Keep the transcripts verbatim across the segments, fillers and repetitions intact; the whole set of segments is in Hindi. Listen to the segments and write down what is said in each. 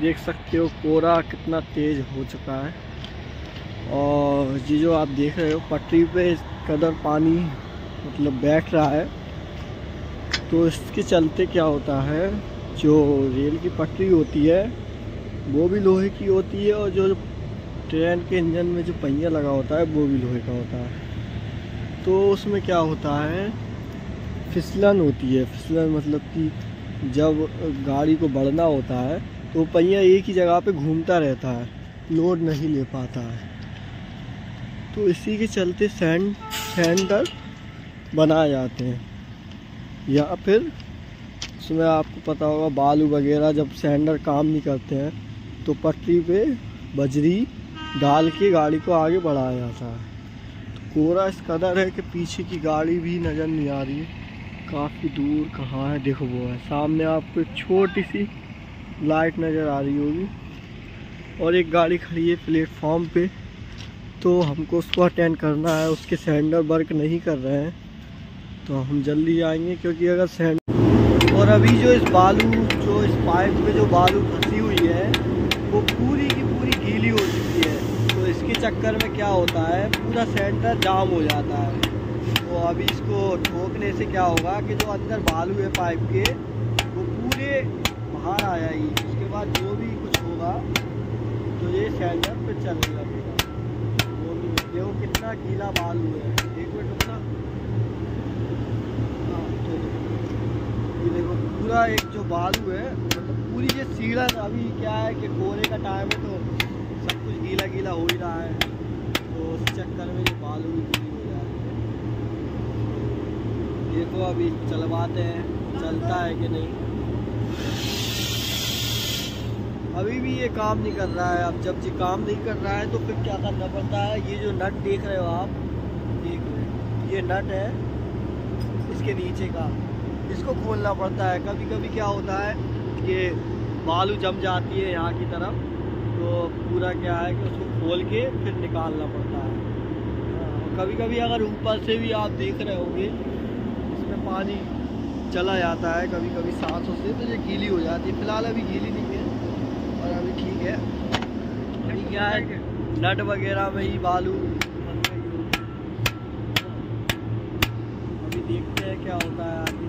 देख सकते हो कोहरा कितना तेज़ हो चुका है। और ये जो आप देख रहे हो पटरी पे इस कदर पानी मतलब बैठ रहा है, तो इसके चलते क्या होता है, जो रेल की पटरी होती है वो भी लोहे की होती है, और जो ट्रेन के इंजन में जो पहिया लगा होता है वो भी लोहे का होता है। तो उसमें क्या होता है, फिसलन होती है। फिसलन मतलब कि जब गाड़ी को बढ़ना होता है तो पहिया एक ही जगह पे घूमता रहता है, लोड नहीं ले पाता है। तो इसी के चलते सैंड सैंडर बनाए जाते हैं, या फिर उसमें आपको पता होगा बालू वगैरह जब सैंडर काम नहीं करते हैं तो पटरी पे बजरी डाल के गाड़ी को आगे बढ़ाया जाता है। तो कोहरा इस कदर है कि पीछे की गाड़ी भी नज़र नहीं आ रही है, काफ़ी दूर कहाँ है, देखो वो है सामने आपको एक छोटी सी लाइट नज़र आ रही होगी, और एक गाड़ी खड़ी है प्लेटफॉर्म पे, तो हमको उसको अटेंड करना है। उसके सैंडर वर्क नहीं कर रहे हैं तो हम जल्दी आएंगे, क्योंकि अगर सैंड और अभी जो इस बालू जो इस पाइप में जो बालू फंसी हुई है वो पूरी की पूरी गीली हो चुकी है। तो इसके चक्कर में क्या होता है, पूरा सैंडर जाम हो जाता है। तो अभी इसको ठोकने से क्या होगा कि जो अंदर बालू है पाइप के वो पूरे बाहर आ जाएगी। उसके बाद जो भी कुछ होगा तो ये सैंडर फिर चलने लगेगा। वो देखो कितना गीला बालू है, एक मिनट रुकना। हाँ तो ये देखो पूरा एक जो बालू है मतलब पूरी ये सीढ़न, अभी क्या है कि कोहरे का टाइम है तो सब कुछ गीला गीला हो ही रहा है, तो उस चक्कर में ये बालू भी गीली हो जा रही है। देखो अभी चलवाते हैं चलता है कि नहीं। अभी भी ये काम नहीं कर रहा है। अब जब ये काम नहीं कर रहा है तो फिर क्या करना पड़ता है, ये जो नट देख रहे हो आप, देख रहे हो ये नट है इसके नीचे का, इसको खोलना पड़ता है। कभी कभी क्या होता है कि बालू जम जाती है यहाँ की तरफ, तो पूरा क्या है कि उसको खोल के फिर निकालना पड़ता है। कभी कभी अगर ऊपर से भी आप देख रहे होंगे इसमें पानी चला जाता है कभी कभी सांसों से, तो ये गीली हो जाती है। फिलहाल अभी गीली नहीं है और अभी ठीक है। अभी क्या है कि नट वगैरह में ही बालू फंस गई हो। अभी देखते हैं क्या होता है आगे।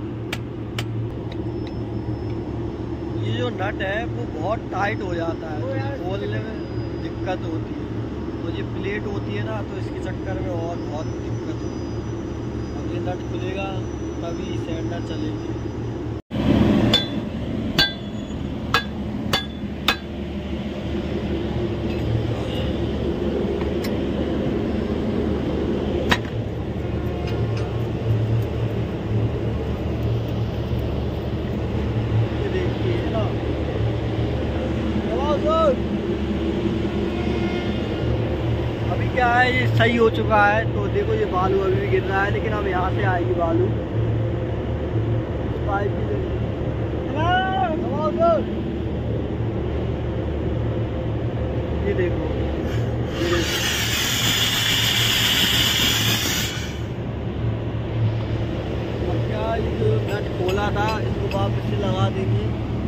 ये जो नट है वो बहुत टाइट हो जाता है, तो खोलने में दिक्कत होती है। तो ये प्लेट होती है ना, तो इसके चक्कर में और बहुत दिक्कत होती है। अब ये नट खुलेगा तभी सैंडर चलेगी। अभी क्या है ये सही हो चुका है, तो देखो ये बालू अभी भी गिर रहा है, लेकिन अब यहाँ से आएगी बालू पाइप की। ये देखो अब क्या, ये जो नट खोला था इसको वापस से लगा देंगे।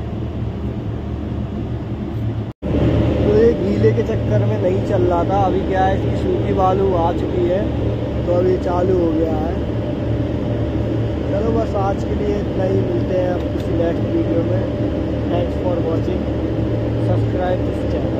गीले के चक्कर में नहीं चल रहा था। अभी क्या है इसकी सूखी बालू आ चुकी है तो अभी चालू हो गया है। चलो बस आज के लिए इतना ही, मिलते हैं अब किसी नेक्स्ट वीडियो में। Thanks for watching, subscribe this channel.